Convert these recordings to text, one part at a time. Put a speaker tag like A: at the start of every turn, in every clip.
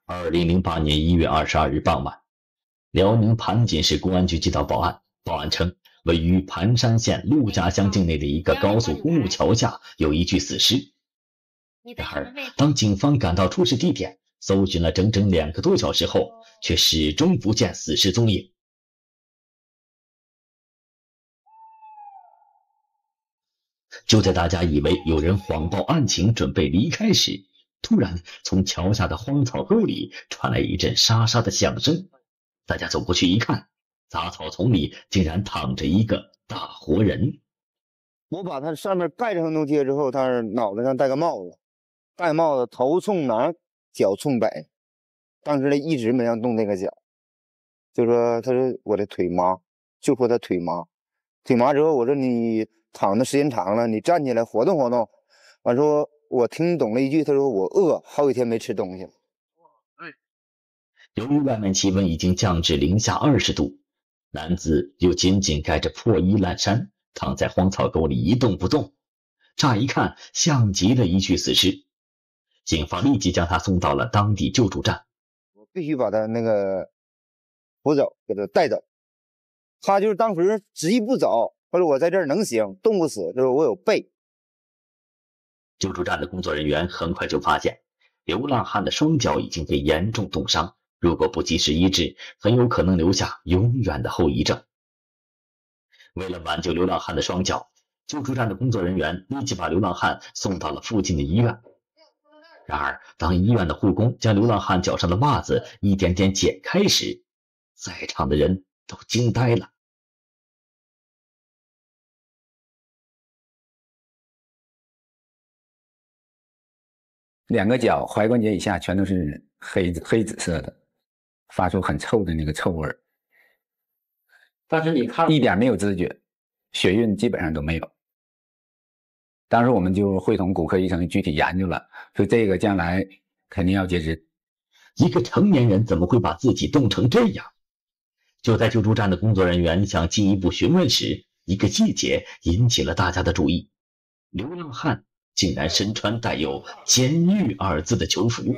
A: 2008年1月22日傍晚，辽宁盘锦市公安局接到报案，报案称位于盘山县陆家乡境内的一个高速公路桥下有一具死尸。然而，当警方赶到出事地点，搜寻了整整2个多小时后，却始终不见死尸踪影。就在大家以为有人谎报案情准备离开时，突然从桥下的荒草沟里传来一阵沙沙的响声。大家走过去一看，杂草丛里竟然躺着一个大活人。
B: 我把他上面盖上东西之后，他脑袋上戴个帽子，戴帽子头冲南，脚冲北。当时他一直没让动那个脚，就说他说我的腿麻，就说他腿麻。腿麻之后，我说你躺的时间长了，你站起来活动活动。完说我听懂了一句，他说我饿，好几天没吃东西了。
A: 由于外面气温已经降至-20度，男子又紧紧盖着破衣烂衫，躺在荒草沟里一动不动，乍一看像极了一具死尸。警方立即将他送到了当地救助站。
B: 我必须把他那个扶走，给他带走。他就是当时执意不走，他说我在这儿能行，动不死，就是我有备。
A: 救助站的工作人员很快就发现，流浪汉的双脚已经被严重冻伤，如果不及时医治，很有可能留下永远的后遗症。为了挽救流浪汉的双脚，救助站的工作人员立即把流浪汉送到了附近的医院。然而，当医院的护工将流浪汉脚上的袜子一点点解开时，在场的人都惊呆了。
C: 2个脚踝关节以下全都是黑紫色的，发出很臭的那个臭味儿。
D: 但是你看
C: 一点没有知觉，血晕基本上都没有。当时我们就会同骨科医生具体研究了，说这个将来肯定要截肢。
A: 一个成年人怎么会把自己冻成这样？就在救助站的工作人员想进一步询问时，一个细节引起了大家的注意：流浪汉竟然身穿带有“监狱”2字的囚服。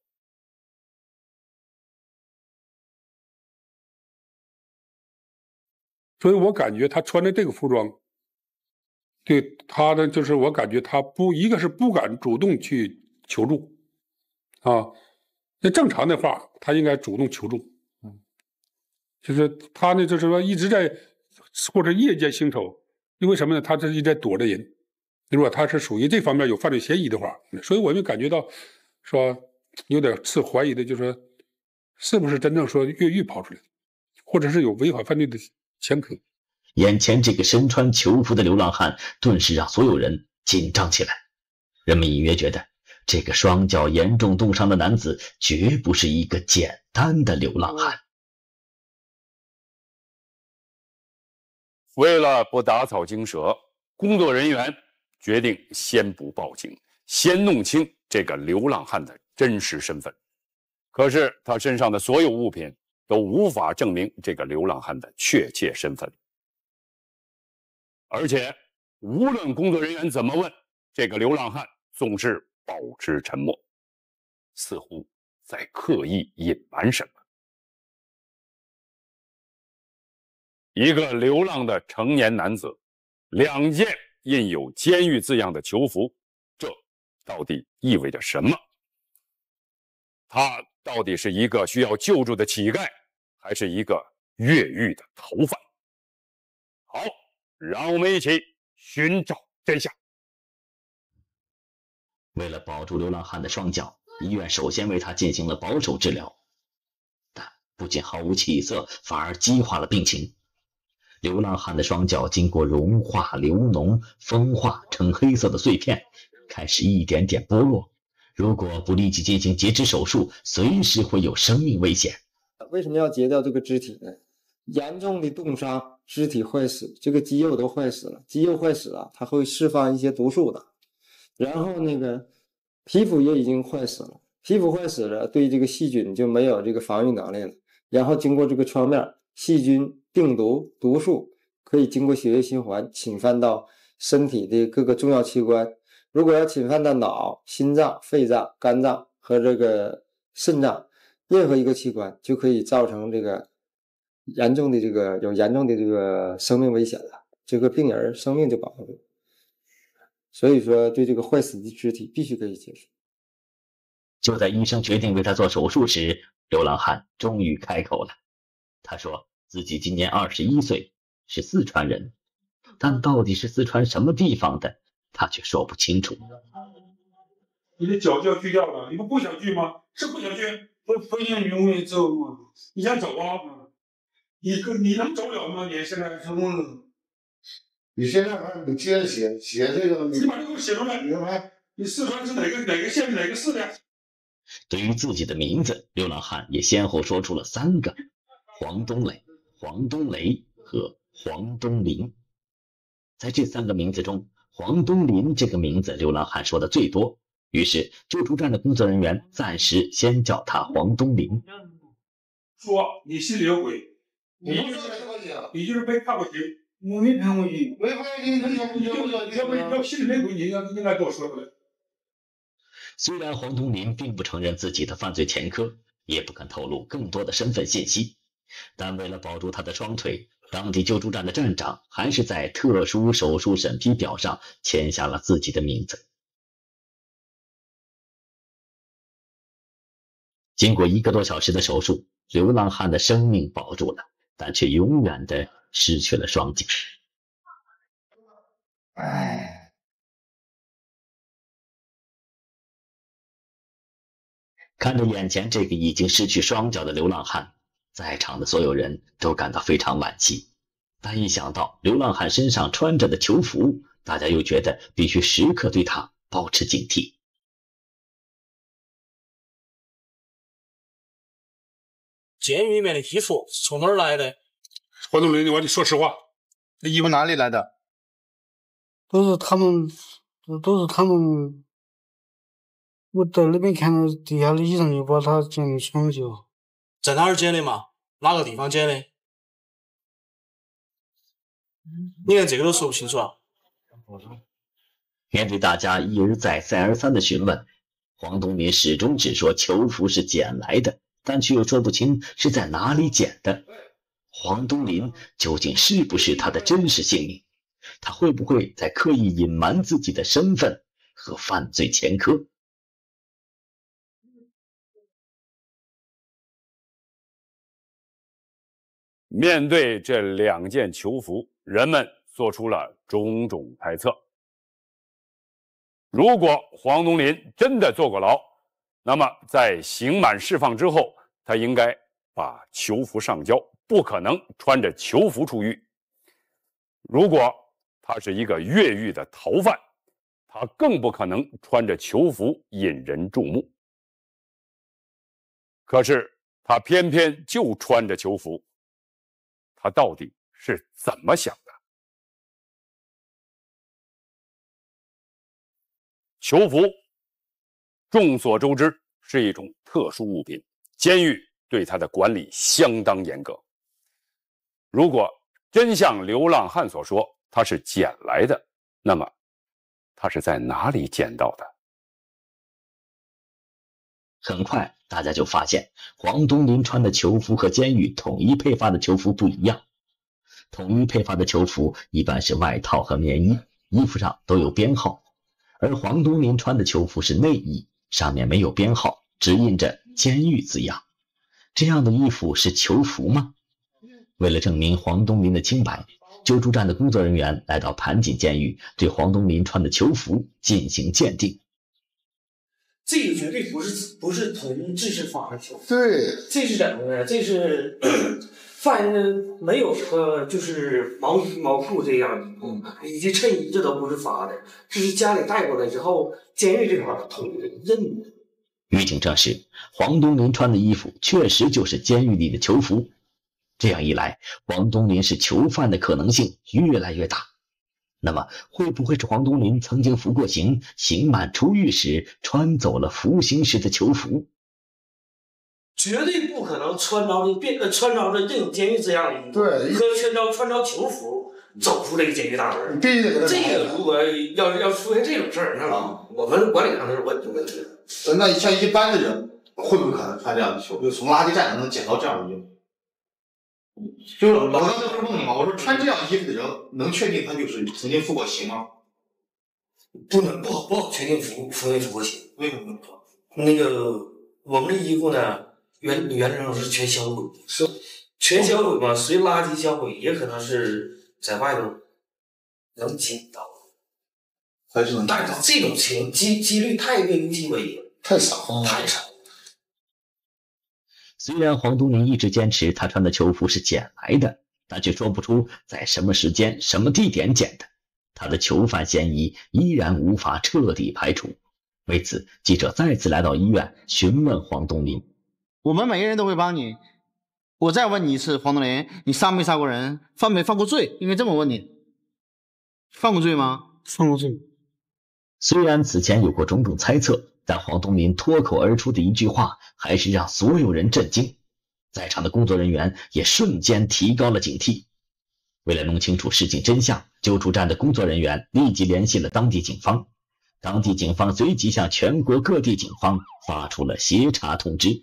E: 所以我感觉他穿的这个服装，对他呢，就是我感觉他一个是不敢主动去求助，啊，那正常的话，他应该主动求助，就是他呢，就是说一直在或者夜间行走，因为什么呢？他这一直在躲着人。如果他是属于这方面有犯罪嫌疑的话，所以我们感觉到说有点是怀疑的，就是说是不是真正说越狱跑出来的，或者是有违法犯罪的前科。
A: 眼前这个身穿囚服的流浪汉顿时让所有人紧张起来，人们隐约觉得这个双脚严重冻伤的男子绝不是一个简单的流浪汉。
F: 为了不打草惊蛇，工作人员决定先不报警，先弄清这个流浪汉的真实身份。可是他身上的所有物品都无法证明这个流浪汉的确切身份，而且无论工作人员怎么问，这个流浪汉总是保持沉默，似乎在刻意隐瞒什么。一个流浪的成年男子，2件印有监狱字样的囚服，这到底意味着什么？他到底是一个需要救助的乞丐，还是一个越狱的逃犯？好，让我们一起寻找真相。
A: 为了保住流浪汉的双脚，医院首先为他进行了保守治疗，但不仅毫无起色，反而激化了病情。流浪汉的双脚经过融化、流脓、风化成黑色的碎片，开始一点点剥落。如果不立即进行截肢手术，随时会有生命危险。
D: 为什么要截掉这个肢体呢？严重的冻伤，肢体坏死，这个肌肉都坏死了，肌肉坏死了，它会释放一些毒素的。然后那个皮肤也已经坏死了，皮肤坏死了，对这个细菌就没有这个防御能力了。然后经过这个创面，细菌、病毒、毒素可以经过血液循环侵犯到身体的各个重要器官。如果要侵犯到脑、心脏、肺脏、肝脏和这个肾脏， 任何一个器官就可以造成这个有严重的这个生命危险了，这个病人生命就保不住。所以说，对这个坏死的肢体必须可以结束。
A: 就在医生决定为他做手术时，流浪汉终于开口了。他说自己今年21岁，是四川人，但到底是四川什么地方的，他却说不清楚。
E: 你的脚就要锯掉了，你不想锯吗？是不想锯？不想锯，我也走嘛。你想走啊？你能走了吗？你现在
G: 你现在你接着写这个，
E: 你把这个写出来。你四川是哪个县哪个市的？
A: 对于自己的名字，流浪汉也先后说出了3个：黄东磊、黄东雷和黄东林。在这3个名字中，黄东林这个名字流浪汉说的最多，于是救助站的工作人员暂时先叫他黄东林。
E: 说你心里有鬼，你就是被判过刑。我没判过刑，没判过刑，要心里没鬼，你应该跟我说出来。
A: 虽然黄东林并不承认自己的犯罪前科，也不肯透露更多的身份信息，但为了保住他的双腿，当地救助站的站长还是在特殊手术审批表上签下了自己的名字。经过1个多小时的手术，流浪汉的生命保住了，但却永远的失去了双脚。看着眼前这个已经失去双脚的流浪汉，在场的所有人都感到非常惋惜。但一想到流浪汉身上穿着的囚服，大家又觉得必须时刻对他保持警惕。
H: 监狱里面的衣服从哪儿来的？
E: 黄东林，我得说实话，
G: 这衣服哪里来的？
H: 都是他们，我在那边看到底下的医生就把他捡抢救。在哪儿捡的嘛？哪个地方捡的？你连这个都说不清楚啊？
A: 面对大家一而再再而三的询问，黄东林始终只说囚服是捡来的，但却又说不清是在哪里捡的。黄东林究竟是不是他的真实姓名？他会不会在刻意隐瞒自己的身份和犯罪前科？
F: 面对这2件囚服，人们做出了种种猜测。如果黄东林真的坐过牢，那么在刑满释放之后，他应该把囚服上交，不可能穿着囚服出狱。如果他是一个越狱的逃犯，他更不可能穿着囚服引人注目。可是他偏偏就穿着囚服，他到底是怎么想的？囚服，众所周知是一种特殊物品，监狱对它的管理相当严格。如果真像流浪汉所说，他是捡来的，那么他是在哪里捡到的？
A: 很快大家就发现，黄东林穿的囚服和监狱统一配发的囚服不一样。统一配发的囚服一般是外套和棉衣，衣服上都有编号，而黄东林穿的囚服是内衣，上面没有编号，只印着监狱字样。这样的衣服是囚服吗？为了证明黄东林的清白，救助站的工作人员来到盘锦监狱，对黄东林穿的囚服进行鉴定。
H: 这个绝对不是统一制式法的囚服。
G: 对，
H: 这是怎么呢？这是犯人没有就是毛衣毛裤这样，以及衬衣，这都不是发的，这是家里带过来之后，监狱这块统一认的。
A: 狱警证实，黄东林穿的衣服确实就是监狱里的囚服。这样一来，黄东林是囚犯的可能性越来越大。那么，会不会是黄东林曾经服过刑，刑满出狱时穿走了服刑时的囚服？
H: 绝对不可能穿着这监狱这样的衣服，
G: 对，
H: 和穿着囚服走出这个监狱大门。
G: 必须得给他
H: 这个如果要出现这种事儿，那我们管理上是问题。
G: 那像一般的人， 会不会可能穿这样的球？就从垃圾站能捡到这样的衣服？就是我刚才不是问你吗？我说穿这样衣服的人，能确定他就是曾经服过刑吗？
H: 不好确定服没服过刑。
G: 为什么？
H: 那个我们的衣服呢，原来上是全销毁，是全销毁嘛，随垃圾销毁，也可能是在外头能捡到，
G: 还是能捡到。
H: 但是这种情几率太微乎其微了，
G: 太少，
H: 太少。
A: 虽然黄东林一直坚持他穿的囚服是捡来的，但却说不出在什么时间、什么地点捡的。他的囚犯嫌疑依然无法彻底排除。为此，记者再次来到医院询问黄东林。
I: 我们每个人都会帮你。我再问你一次，黄东林，你杀没杀过人？犯没犯过罪？应该这么问你。犯过罪吗？
H: 犯过罪。
A: 虽然此前有过种种猜测，但黄东林脱口而出的一句话还是让所有人震惊，在场的工作人员也瞬间提高了警惕。为了弄清楚事情真相，救助站的工作人员立即联系了当地警方。当地警方随即向全国各地警方发出了协查通知。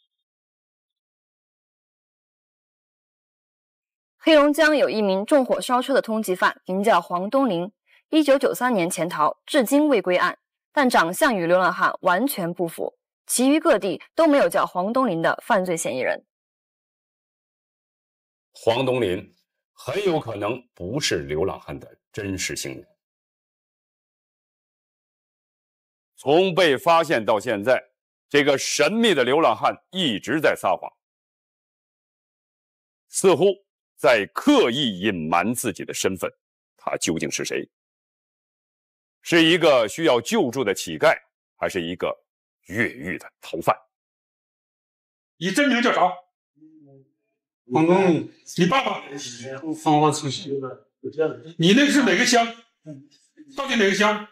J: 黑龙江有一名纵火烧车的通缉犯，名叫黄东林，1993年潜逃，至今未归案，但长相与流浪汉完全不符，其余各地都没有叫黄东林的犯罪嫌疑人。
F: 黄东林很有可能不是流浪汉的真实姓名。从被发现到现在，这个神秘的流浪汉一直在撒谎，似乎在刻意隐瞒自己的身份。他究竟是谁？是一个需要救助的乞丐，还是一个越狱的逃犯？
E: 你真名叫啥？黄东林。你爸爸？
H: 芳华城西。
E: 你那是哪个乡？到底哪个乡？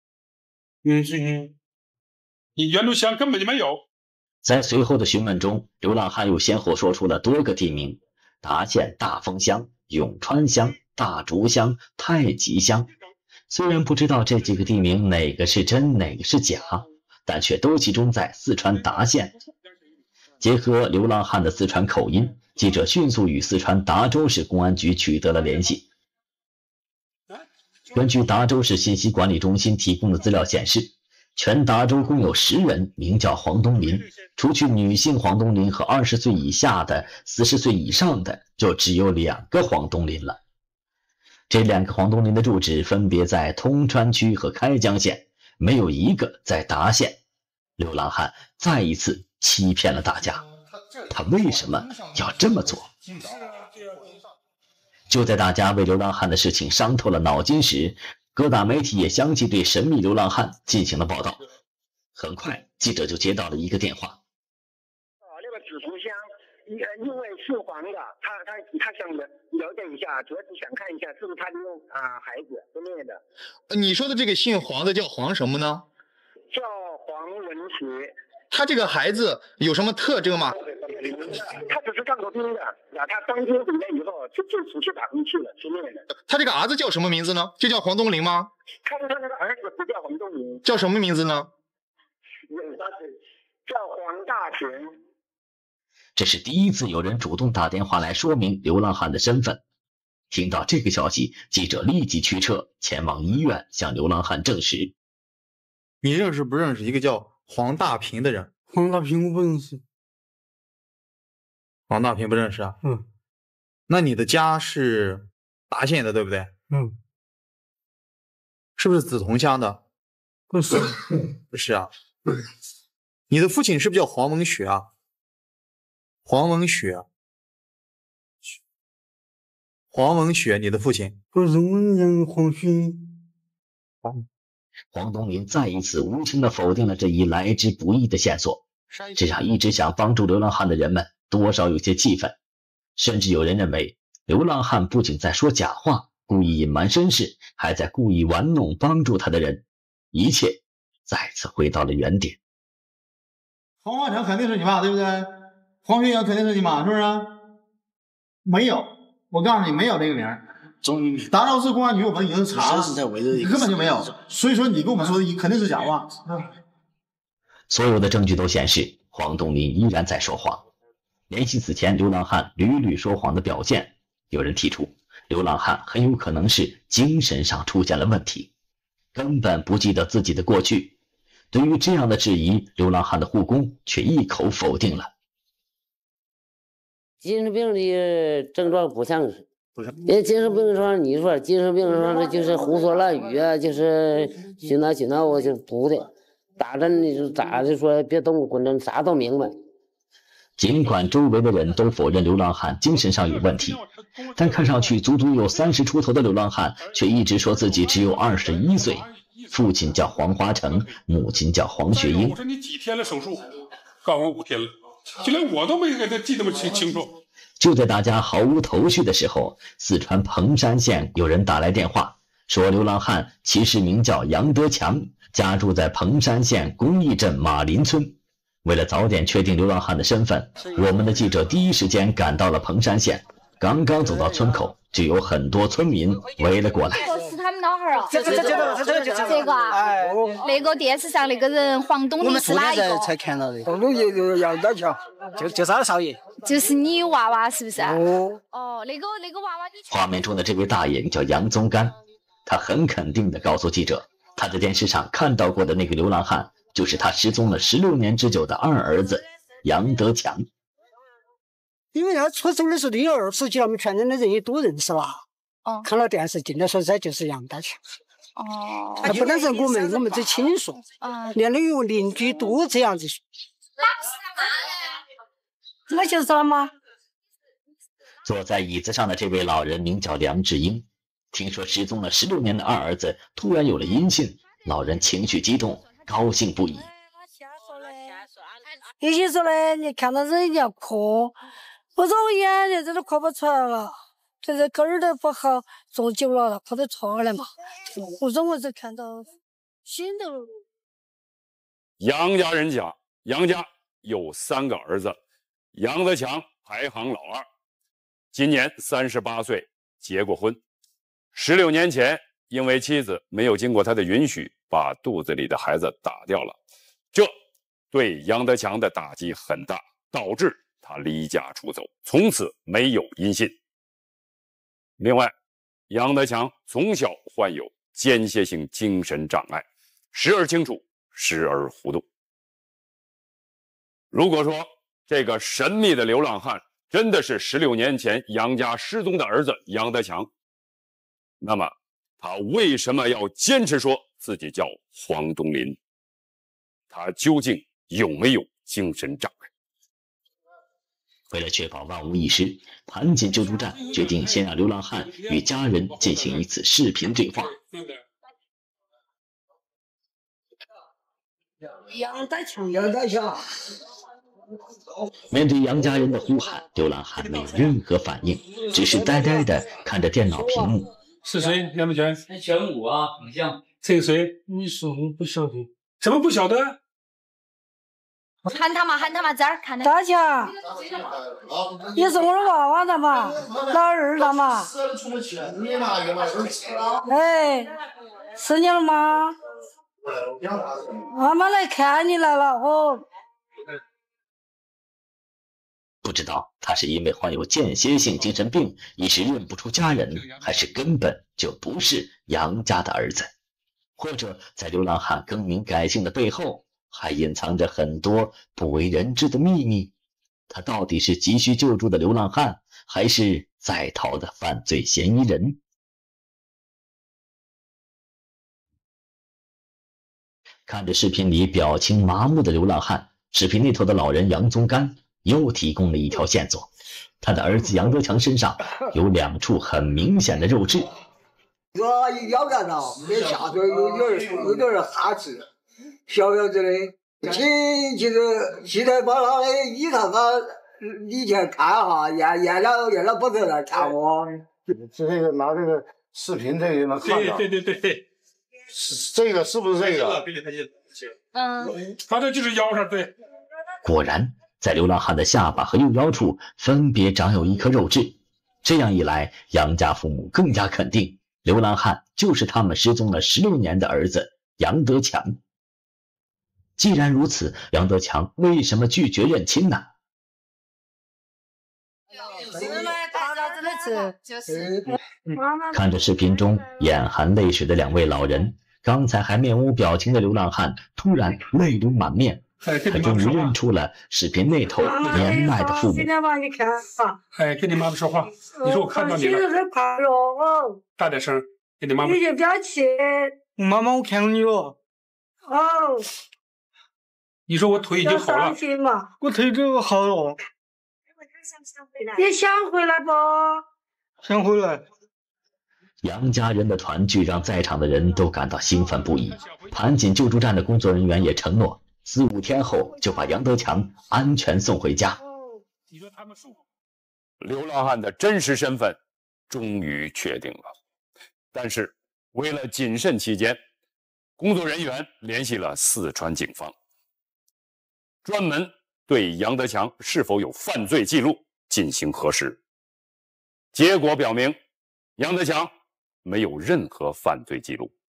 E: 你原路乡根本就没有。
A: 在随后的询问中，流浪汉又先后说出了多个地名：达县大丰乡、永川乡、大竹乡、太极乡。虽然不知道这几个地名哪个是真哪个是假，但却都集中在四川达县。结合流浪汉的四川口音，记者迅速与四川达州市公安局取得了联系。根据达州市信息管理中心提供的资料显示，全达州共有10人名叫黄东林，除去女性黄东林和20岁以下的、40岁以上的，就只有2个黄东林了。这2个黄东林的住址分别在通川区和开江县，没有一个在达县。流浪汉再一次欺骗了大家，他为什么要这么做？就在大家为流浪汉的事情伤透了脑筋时，各大媒体也相继对神秘流浪汉进行了报道。很快，记者就接到了一个电话。
K: 那个紫竹乡，因为姓黄的，他想了解一下，主要是想看一下是不是他的孩子之类的。
I: 你说的这个姓黄的叫黄什么呢？
K: 叫黄文学。
I: 他这个孩子有什么特征吗？
K: 他只是当过兵的，他当兵回来以后就出去打工去了，之类的。
I: 他这个儿子叫什么名字呢？就叫黄东林吗？
K: 他那个儿子不叫黄东林，
I: 叫什么名字呢？
K: 叫黄大全。
A: 这是第一次有人主动打电话来说明流浪汉的身份。听到这个消息，记者立即驱车前往医院向流浪汉证实。
I: 你认识不认识一个叫黄大平的人？
H: 黄大平我不认识。
I: 黄大平不认识啊？
H: 嗯。
I: 那你的家是达县的，对不对？
H: 嗯。
I: 是不是梓潼乡的？
H: 不是。
I: 不是啊。你的父亲是不是叫黄文学啊？黄文学。黄文学，你的父亲？
H: 不是黄学。
A: 黄东林再一次无情地否定了这一来之不易的线索，这让一直想帮助流浪汉的人们多少有些气愤。甚至有人认为，流浪汉不仅在说假话，故意隐瞒身世，还在故意玩弄帮助他的人。一切再次回到了原点。
I: 黄华强肯定是你爸，对不对？黄学阳肯定是你妈，是不是？没有，我告诉你，没有这个名。达州市公安局我们已经查了，根本就没有。所以说你跟我们说的肯定是假话。
A: 所有的证据都显示， 黄东林依然在说谎。联系此前流浪汉屡屡说谎的表现，有人提出，流浪汉很有可能是精神上出现了问题，根本不记得自己的过去。对于这样的质疑，流浪汉的护工却一口否定了。
L: 精神病的症状不像是，因为精神病上你说精神病上的就是胡说乱语啊，就是许那我就不的，打针你就打的说别动滚针，啥都明白。
A: 尽管周围的人都否认流浪汉精神上有问题，但看上去足足有30出头的流浪汉却一直说自己只有21岁，父亲叫黄华成，母亲叫黄雪英。
E: 我说你几天了手术？告诉我5天了，就连我都没给他记那么清楚。
A: 就在大家毫无头绪的时候，四川彭山县有人打来电话，说流浪汉其实名叫杨德强，家住在彭山县公益镇马林村。为了早点确定流浪汉的身份，我们的记者第一时间赶到了彭山县。刚刚走到村口，就有很多村民围了过来。
M: 是他们老汉儿，这个啊，那个电视上那个人黄东林是哪一个？
N: 才看到的。黄东林杨德强，就是他少爷。
M: 就是你娃娃是不是？哦，那个娃娃你。
A: 画面中的这位大爷叫杨宗干，他很肯定地告诉记者，他在电视上看到过的那个流浪汉，就是他失踪了16年之久的二儿子杨德强。
N: 因为他出生的时候婴儿，实际上我们全镇的人也都认识了。哦，看了电视进来说这就是杨德强。哦，他不但是我们这亲属，连那个邻居都这样子说。那就是他吗？
A: 坐在椅子上的这位老人名叫梁志英，听说失踪了16年的二儿子突然有了音信，老人情绪激动，高兴不已。
N: 有些时候呢，你看到人家哭，我说我眼睛这都哭不出来了，这根儿都不好，坐久了哭得出来嘛。我说我这看到心都。
F: 杨家人讲，杨家有3个儿子，杨德强排行老2，今年38岁，结过婚。16年前，因为妻子没有经过他的允许，把肚子里的孩子打掉了，这对杨德强的打击很大，导致他离家出走，从此没有音信。另外，杨德强从小患有间歇性精神障碍，时而清楚，时而糊涂。如果说这个神秘的流浪汉真的是16年前杨家失踪的儿子杨德强，那么他为什么要坚持说自己叫黄东林？他究竟有没有精神障碍？
A: 为了确保万无一失，盘锦救助站决定先让流浪汉与家人进行一次视频对话。
N: 杨德强，杨德强。
A: 面对杨家人的呼喊，流浪汉没有任何反应，只是呆呆地看着电脑屏幕。
E: 是谁？杨德强？
O: 玄武啊，很像。
E: 这个谁？
I: 你说我不晓得。
E: 怎么不晓得？
M: 喊他嘛，这儿看的。
N: 大强，也是我的娃娃的嘛，老二的嘛。哎，是你了吗？妈妈来看你来了哦。
A: 不知道他是因为患有间歇性精神病，一时认不出家人，还是根本就不是杨家的儿子，或者在流浪汉更名改姓的背后，还隐藏着很多不为人知的秘密。他到底是急需救助的流浪汉，还是在逃的犯罪嫌疑人？看着视频里表情麻木的流浪汉，视频那头的老人杨宗干又提供了一条线索，他的儿子杨德强身上有2处很明显的肉痣。
N: 这一咬干了，这下边有点哈刺，小小子的。其实现在把他的医生以前看哈，验了不在那儿看我。
I: 这个拿这个视频这个能看到。
E: 对，
I: 这个是不是这个？
E: 他这就是腰上对。
A: 果然，在流浪汉的下巴和右腰处分别长有1颗肉痣。这样一来，杨家父母更加肯定，流浪汉就是他们失踪了16年的儿子杨德强。 既然如此，杨德强为什么拒绝认亲呢？看着视频中眼含泪水的两位老人，刚才还面无表情的流浪汉突然泪流满面，他终于认出了视频那头年迈的父母。
E: 哎，跟你妈妈说话，你说我看到你了。
P: 生日快乐！
E: 大点声，跟你妈妈。
P: 你就不要气。
I: 妈妈，我看到你了。
P: 哦。
E: 你说我腿已经好了。
I: 我腿都好了。
P: 你想回来不？
I: 想回来。
A: 杨家人的团聚让在场的人都感到兴奋不已。盘锦救助站的工作人员也承诺，4、5天后就把杨德强安全送回家。
F: 流浪汉的真实身份终于确定了，但是为了谨慎起见，工作人员联系了四川警方，专门对杨德强是否有犯罪记录进行核实。结果表明，杨德强没有任何犯罪记录。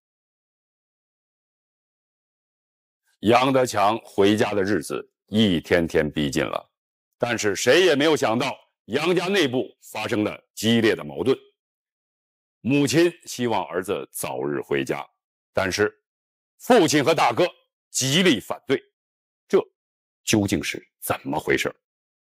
F: 杨德强回家的日子一天天逼近了，但是谁也没有想到，杨家内部发生了激烈的矛盾。母亲希望儿子早日回家，但是父亲和大哥极力反对，这究竟是怎么回事？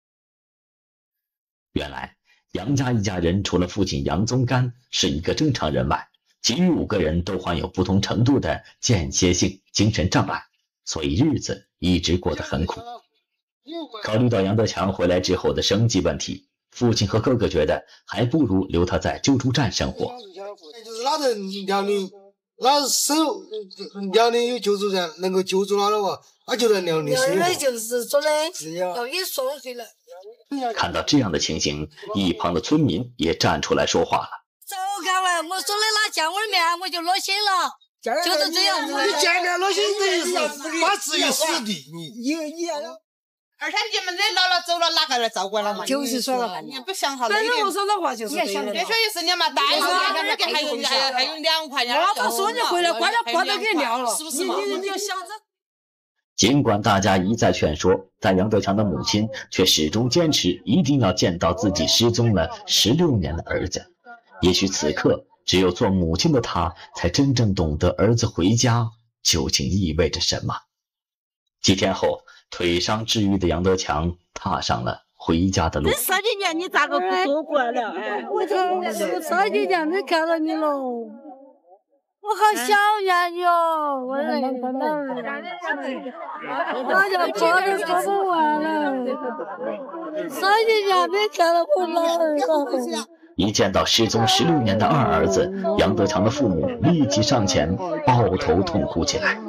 A: 原来杨家一家人除了父亲杨宗干是一个正常人外，其余5个人都患有不同程度的间歇性精神障碍，所以日子一直过得很苦。考虑到杨德强回来之后的生计问题，父亲和哥哥觉得还不如留他在救助站生活。
N: 就是哪人辽宁，哪辽宁有救助站能够救助他的话，他就在辽宁生活。那就是说的，要给送回来。
A: 看到这样的情形，一旁的村民也站出来说话了。
Q: 走开喂，我说的那见我的面我就恶心了，就是这样子。
N: 你见面恶心的是把自己死地，你。
R: 而且你们这姥姥走了，哪个来照顾了嘛？
Q: 就是说了，
R: 你不想好
Q: 反正我说的话就是对的。
R: 别说意思，你嘛带上2块，还有2块钱。
Q: 我他说你回来，关了锅都给撂了，
R: 是不是嘛？
Q: 你要想着。
A: 尽管大家一再劝说，但杨德强的母亲却始终坚持一定要见到自己失踪了16年的儿子。也许此刻，只有做母亲的她，才真正懂得儿子回家究竟意味着什么。几天后，腿伤治愈的杨德强踏上了回家的路。
Q: 这10几年你咋个不走过来了？我10几年没看到你了。我好想念你哦！我那就过得说不完了。10几年没看到我老儿了。
A: 一见到失踪16年的二儿子，杨德强的父母立即上前抱头痛哭起来。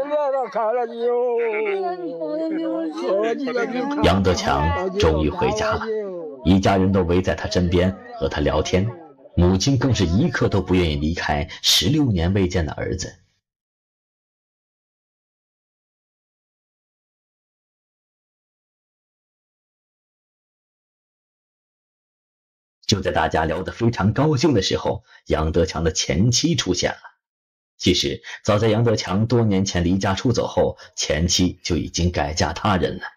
A: 杨德强终于回家了，一家人都围在他身边和他聊天。母亲更是一刻都不愿意离开16年未见的儿子。就在大家聊得非常高兴的时候，杨德强的前妻出现了。其实早在杨德强多年前离家出走后，前妻就已经改嫁他人了。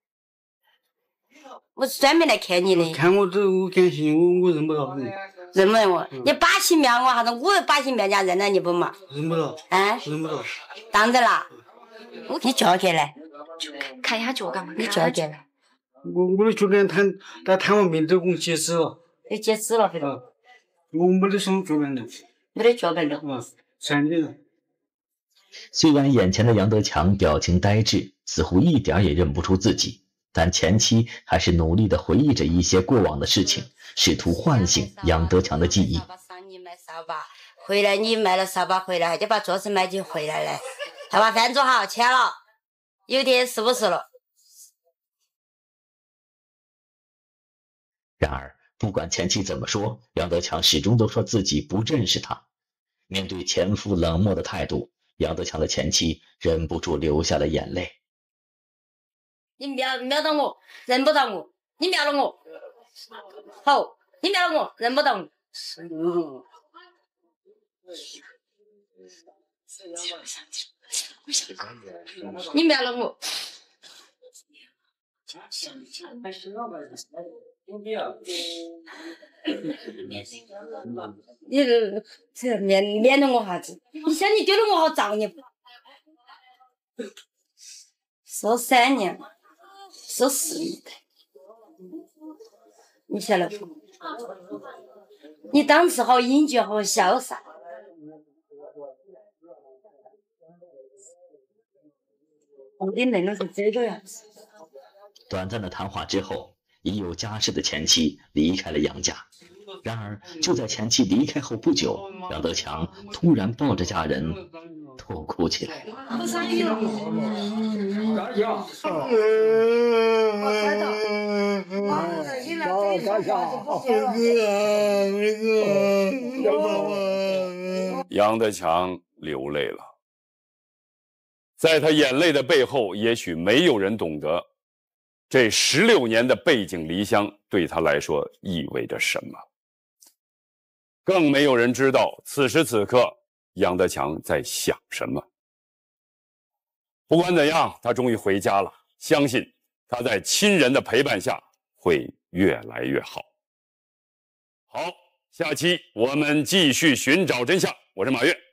Q: 我是专门来看你的。
I: 看我这我感情我认不到你。
Q: 认不认我？你把起面我啥子？我把起面家认了你不嘛？
I: 认不到。
Q: 哎？
I: 认不到。
Q: 当然啦。你叫过来。
J: 看一下脚干嘛？
Q: 你叫过来。
I: 我的脚跟谈完病都给我截肢了。
Q: 你截肢了，非得。
I: 我没得什么脚本的。
Q: 没得脚本的。
I: 3年。
A: 虽然眼前的杨德强表情呆滞，似乎一点也认不出自己，但前妻还是努力地回忆着一些过往的事情，试图唤醒杨德强的记忆。
Q: 回来你买了扫把回来，就把桌子买起回来了，还把饭做好切了，有点是不是了？
A: 然而不管前妻怎么说，杨德强始终都说自己不认识他。面对前夫冷漠的态度，杨德强的前妻忍不住流下了眼泪。
Q: 你瞄到我，认不到我，你瞄了我，好，你瞄了我，认不到我。 你灭了我。你这免了我啥子？你想你丢了我好造孽不？说3年，说4亿台，你晓得不？你当时好英俊，好潇洒。我的内容是这个样子。
A: 短暂的谈话之后，已有家室的前妻离开了杨家。然而，就在前妻离开后不久，杨德强突然抱着家人痛哭起来。
F: 杨德强流泪了。在他眼泪的背后，也许没有人懂得，这16年的背井离乡对他来说意味着什么。更没有人知道，此时此刻杨德强在想什么。不管怎样，他终于回家了，相信他在亲人的陪伴下会越来越好。好，下期我们继续寻找真相。我是马跃。